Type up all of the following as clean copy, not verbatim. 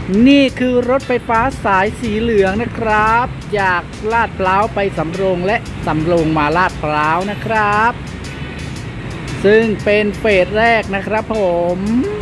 นี่คือรถไฟฟ้าสายสีเหลืองนะครับจากลาดพร้าวไปสำโรงและสำโรงมาลาดพร้าวนะครับซึ่งเป็นเฟสแรกนะครับผม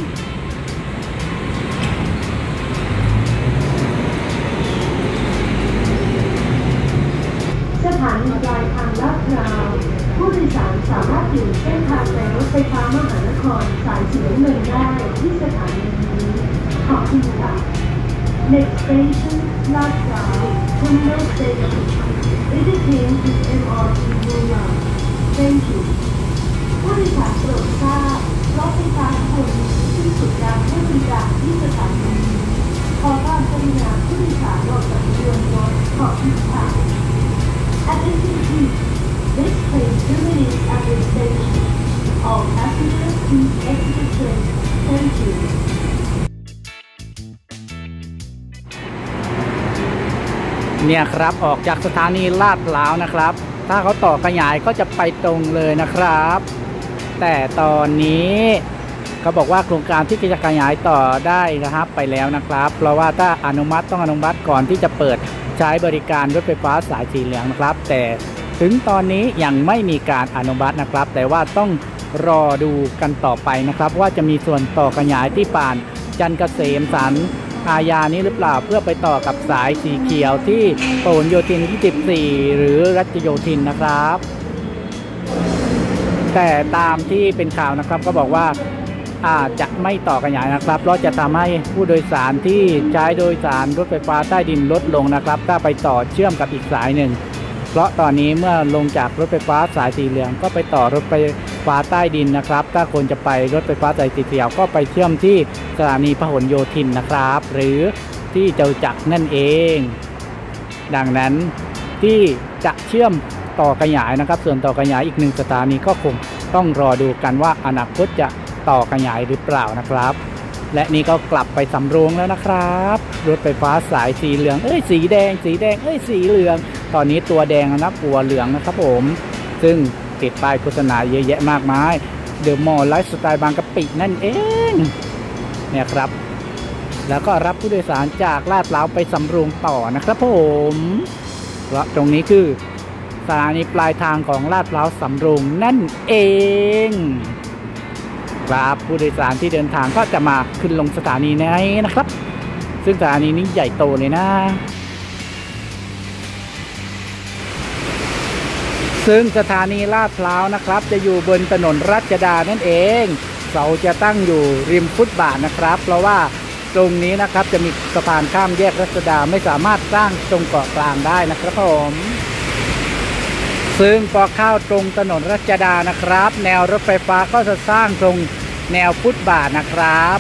สถานีปลายทางลาดพร้าวผู้โดยสารสามารถอยู่เส้นทางในรถไฟฟ้ามหานครสายสีน้ำเงินได้ที่สถานีนี้ขอบคุณค่ะ Next station ลาดพร้าว Terminal Station Indicating MRT Mula Thank you ผู้โดยสารโปรดทราบรถไฟฟ้าทุกคนสิ้นสุดการให้บริการที่สถานีนี้ขอความกรุณาผู้โดยสารลงจากเรือรถขอบคุณค่ะ Attention please. This train terminates at this station. All passengers please exit the train. Thank you. เนี่ยครับออกจากสถานีลาดพร้าวนะครับถ้าเขาต่อขยายก็จะไปตรงเลยนะครับแต่ตอนนี้เขาบอกว่าโครงการที่จะขยายต่อได้นะครับไปแล้วนะครับเพราะว่าถ้าอนุมัติต้องอนุมัติก่อนที่จะเปิดใช้บริการรถไฟฟ้าสายสีเหลืองนะครับแต่ถึงตอนนี้ยังไม่มีการอนุมัตินะครับแต่ว่าต้องรอดูกันต่อไปนะครับว่าจะมีส่วนต่อขยายที่ผ่านจันทร์เกษมสันอาญานี้หรือเปล่าเพื่อไปต่อกับสายสีเขียวที่พหลโยธินที่14หรือรัชโยธินนะครับแต่ตามที่เป็นข่าวนะครับก็บอกว่าจะไม่ต่อขยายนะครับเพราะจะทำให้ผู้โดยสารที่ใช้โดยสารรถไฟฟ้าใต้ดินลดลงนะครับถ้าไปต่อเชื่อมกับอีกสายหนึ่งเพราะตอนนี้เมื่อลงจากรถไฟฟ้าสายสีเหลืองก็ไปต่อรถไฟฟ้าใต้ดินนะครับถ้าคนจะไปรถไฟฟ้าสายสีเขียวก็ไปเชื่อมที่สถานีพหลโยธินนะครับหรือที่จตุจักรนั่นเองดังนั้นที่จะเชื่อมต่อขยายนะครับส่วนต่อขยายอีก1สถานีก็คงต้องรอดูกันว่าอนาคตจะต่อขยายหรือเปล่านะครับและนี่ก็กลับไปสำโรงแล้วนะครับรถไฟฟ้าสายสีเหลืองสีแดงสีเหลืองตอนนี้ตัวแดงนะกลัวเหลืองนะครับผมซึ่งติดป้ายโฆษณาเยอะแยะมากมายเดอะมอลล์ไลฟ์สไตล์บางกะปินั่นเองเนี่ยครับแล้วก็รับผู้โดยสารจากลาดพร้าวไปสำโรงต่อนะครับผมและตรงนี้คือสถานีปลายทางของลาดพร้าวสำโรงนั่นเองครับผู้โดยสารที่เดินทางก็จะมาขึ้นลงสถานีนี้นะครับซึ่งสถานีนี้ใหญ่โตเลยนะซึ่งสถานีลาดพร้าวนะครับจะอยู่บนถนนรัชดานั่นเองเสาจะตั้งอยู่ริมฟุตบาทนะครับเพราะว่าตรงนี้นะครับจะมีสะพานข้ามแยกรัชดาไม่สามารถสร้างตรงเกาะกลางได้นะครับผมซึ่งพอเข้าตรงถนนรัชดานะครับแนวรถไฟฟ้าก็จะสร้างตรงแนวฟุตบาทนะครับ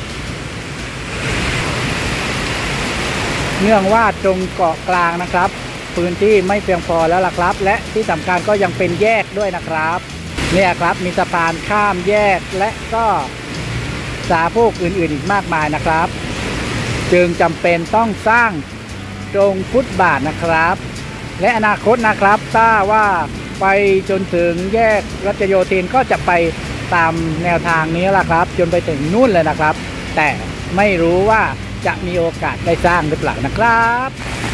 เนื่องว่าตรงเกาะกลางนะครับพื้นที่ไม่เพียงพอแล้วล่ะครับและที่สำคัญก็ยังเป็นแยกด้วยนะครับเนี่ยครับมีสะพานข้ามแยกและก็สาโพกอื่นๆอีกมากมายนะครับจึงจำเป็นต้องสร้างตรงฟุตบาทนะครับและอนาคตนะครับถ้าว่าไปจนถึงแยกรัชโยธินก็จะไปตามแนวทางนี้แหละครับจนไปถึงนู่นเลยนะครับแต่ไม่รู้ว่าจะมีโอกาสได้สร้างหรือเปล่านะครับ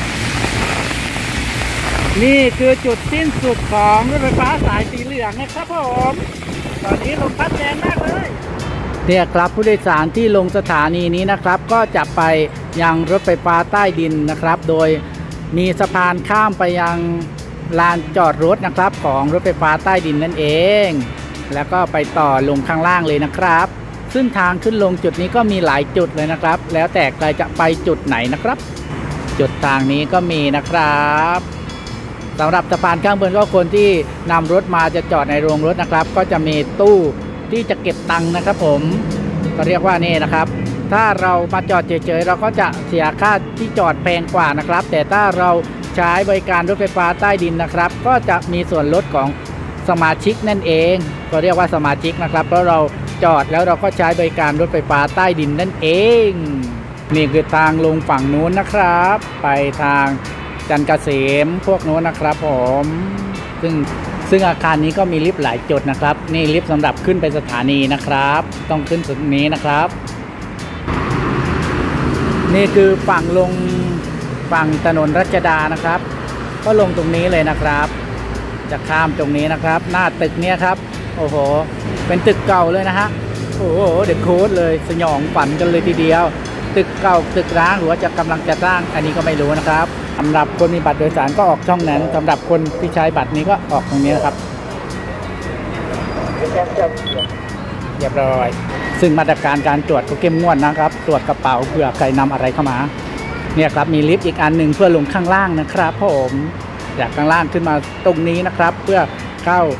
นี่คือจุดสิ้นสุดของรถไฟฟ้าสายสีเหลืองนะครับผมตอนนี้ลมพัดแรงมากเลยเนี่ยครับผู้โดยสารที่ลงสถานีนี้นะครับก็จะไปยังรถไฟฟ้าใต้ดินนะครับโดยมีสะพานข้ามไปยังลานจอดรถนะครับของรถไฟฟ้าใต้ดินนั่นเองแล้วก็ไปต่อลงข้างล่างเลยนะครับซึ่งทางขึ้นลงจุดนี้ก็มีหลายจุดเลยนะครับแล้วแต่ใครจะไปจุดไหนนะครับจุดทางนี้ก็มีนะครับสำหรับสะพานข้างบนก็คนที่นำรถมาจะจอดในโรงรถนะครับก็จะมีตู้ที่จะเก็บตังค์นะครับผมก็เรียกว่านี่นะครับถ้าเรามาจอดเฉยๆเราก็จะเสียค่าที่จอดแพงกว่านะครับแต่ถ้าเราใช้บริการรถไฟฟ้าใต้ดินนะครับก็จะมีส่วนลดของสมาชิกนั่นเองก็เรียกว่าสมาชิกนะครับเพราะเราจอดแล้วเราก็ใช้บริการรถไฟฟ้าใต้ดินนั่นเองนี่คือทางลงฝั่งนู้นนะครับไปทางจันทร์เกษมพวกนู้นนะครับผมซึ่งอาคารนี้ก็มีลิฟต์หลายจุดนะครับนี่ลิฟต์สำหรับขึ้นไปสถานีนะครับต้องขึ้นจุดนี้นะครับนี่คือฝั่งลงฝั่งถนนรัชดานะครับ ก็ลงตรงนี้เลยนะครับ จะข้ามตรงนี้นะครับ หน้าตึกเนี้ยครับโอ้โหเป็นตึกเก่าเลยนะฮะโอ้โหเด็กโค้ดเลยสยองฝันกันเลยทีเดียว ตึกเก่าตึกร้างหรือว่าจะกำลังจะสร้างอันนี้ก็ไม่รู้นะครับสำหรับคนมีบัตรโดยสารก็ออกช่องนั้นสำหรับคนที่ใช้บัตรนี้ก็ออกตรงนี้นะครับเรียบร้อยซึ่งมาตรการการตรวจก็เข้มงวดนะครับตรวจกระเป๋าเผื่อใครนำอะไรเข้ามาเนี่ยครับมีลิฟต์อีกอันหนึ่งเพื่อลงข้างล่างนะครับผมจากข้างล่างขึ้นมาตรงนี้นะครับเพื่อเข้า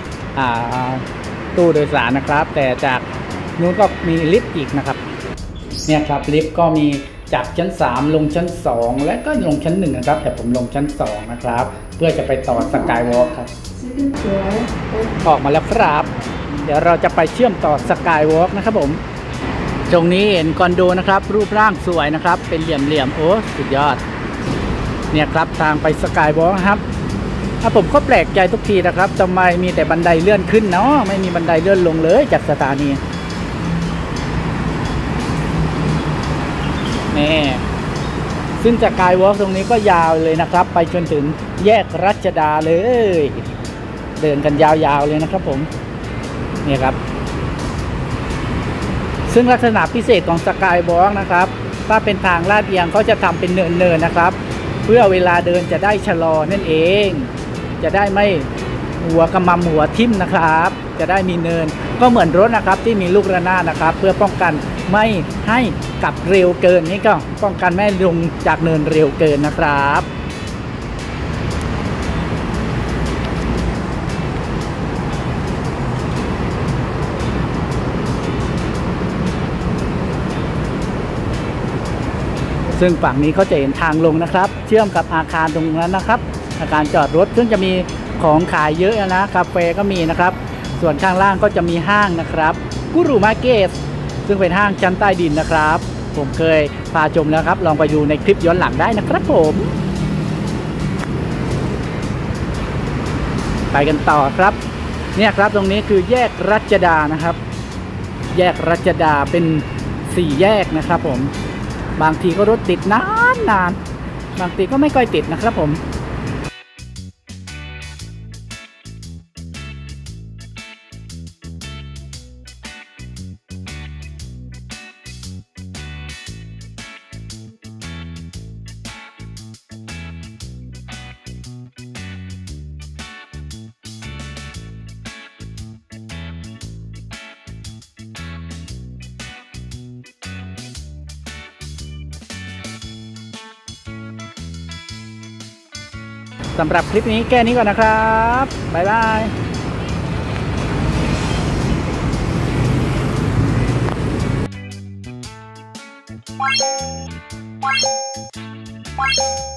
ตู้โดยสารนะครับ แต่จากนู้นก็มีลิฟต์อีกนะครับเนี่ยครับลิฟต์ก็มีจากชั้น3ลงชั้น2และก็ลงชั้น1นะครับแต่ผมลงชั้น2นะครับเพื่อจะไปต่อสกายวอล์กครับออกมาแล้วครับเดี๋ยวเราจะไปเชื่อมต่อสกายวอล์กนะครับผมตรงนี้เห็นคอนโดนะครับรูปร่างสวยนะครับเป็นเหลี่ยมๆโอ้สุดยอดเนี่ยครับทางไปสกายวอล์กครับผมก็แปลกใจทุกทีนะครับทำไมมีแต่บันไดเลื่อนขึ้นเนาะไม่มีบันไดเลื่อนลงเลยจากสถานีนี่ซึ่งจากสกายวอล์กตรงนี้ก็ยาวเลยนะครับไปจนถึงแยกรัชดาเลยเดินกันยาวๆเลยนะครับผมนี่ครับซึ่งลักษณะพิเศษของสกายวอล์กนะครับถ้าเป็นทางลาดเอียงเขาจะทำเป็นเนินๆนะครับเพื่อเวลาเดินจะได้ชะลอนั่นเองจะได้ไม่หัวกำมำหัวทิ่มนะครับจะได้มีเนินก็เหมือนรถนะครับที่มีลูกระนาดนะครับเพื่อป้องกันไม่ให้กลับเร็วเกินนี่ก็ป้องกันไม่ลงจากเนินเร็วเกินนะครับซึ่งฝั่งนี้เขาจะเห็นทางลงนะครับเชื่อมกับอาคารตรงนั้นนะครับอาคารจอดรถซึ่งจะมีของขายเยอะนะคาเฟ่ก็มีนะครับส่วนข้างล่างก็จะมีห้างนะครับกุรุมาร์เก็ตซึ่งเป็นห้างชั้นใต้ดินนะครับผมเคยพาชมแล้วครับลองไปดูในคลิปย้อนหลังได้นะครับผมไปกันต่อครับเนี่ยครับตรงนี้คือแยกรัชดานะครับแยกรัชดาเป็น4แยกนะครับผมบางทีก็รถติดนานบางทีก็ไม่ค่อยติดนะครับผมสำหรับคลิปนี้แค่นี้ก่อนนะครับบ๊ายบาย